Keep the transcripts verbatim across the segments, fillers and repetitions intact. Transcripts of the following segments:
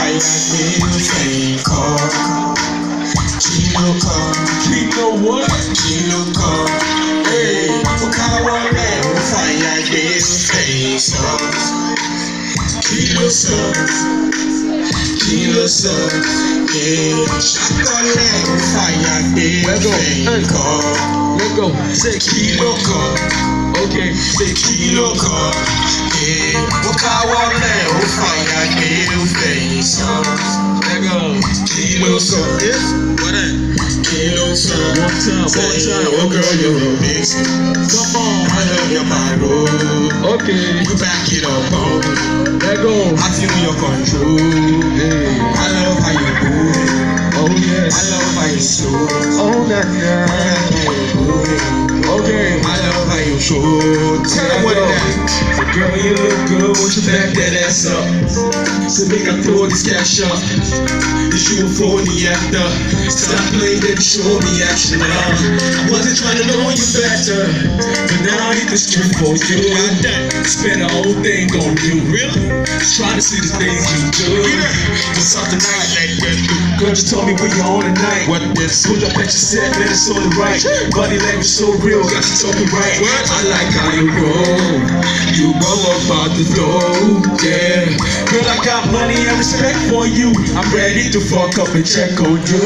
fàyà gbé fẹ̀yìn kọ́. Kí ló kọ́? Kí ló what? Kí ló kọ́? Ó káwọ́ rẹ̀ ó fàyà gbé fẹ̀yìn sọ. Kí ló sọ? Kí ló sọ? Ṣàkọlẹ̀ ó fàyà gbé fẹ̀yìn kọ́. Let's go. Say Kí ló kọ́? okay. Say kí ló kọ́? Ó káwọ́ rẹ̀ ó fàyà gbé fẹ̀yìn sọ. Let's go. Kí ló sọ? Yes. What that? Kí ló sọ? One time. One Say, time. oh girl, you're amazing. Come on. I love your body. Okay. You back it up on me. Let's go. I feel your control. Hey. I love how you move. Oh yes. I love how you slow. Oh that I yeah. love how you move. Okay. I love how you show. Tell them what Let's go. that. So girl, you look good. Won't you back that ass up? So make I throw this cash up. Is you a phony actor? Stop playing, baby, show me action now. I wasn't trying to know you better, but now I hit the street for you. I done spent the whole thing on you. Really? Just trying to see the things you do. But something I like that. Girl, you told me we were on tonight. What this? Pulled up at your set, man, it's only right. Body language so real, got you talking right. I like how you roll. You roll up out the door, yeah. Girl, I got money and respect for you. I'm ready to fuck up and check on you.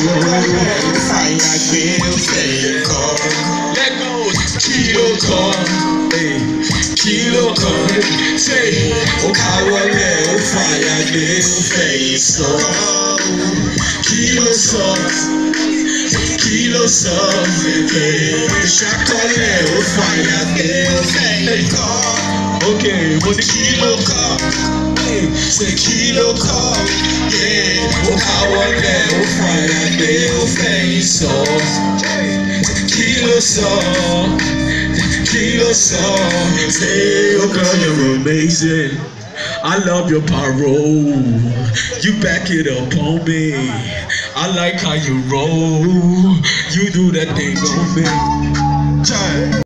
Fire grill, fake car. Let go. Kilo car, hey. Kilo car. Say, oh, Kawale, oh, fire grill, face car. Kilo sauce. Kilo sauce, hey. Shakole, oh, fire grill, fake car. Okay, what the kilo car? Hey, say kilo car. Yeah, oh, Kawale, oh, fire grill, face off. Kilo song, kilo song. Say, oh girl, you're amazing. I love your parole. You back it up on me. I like how you roll. You do that thing on me.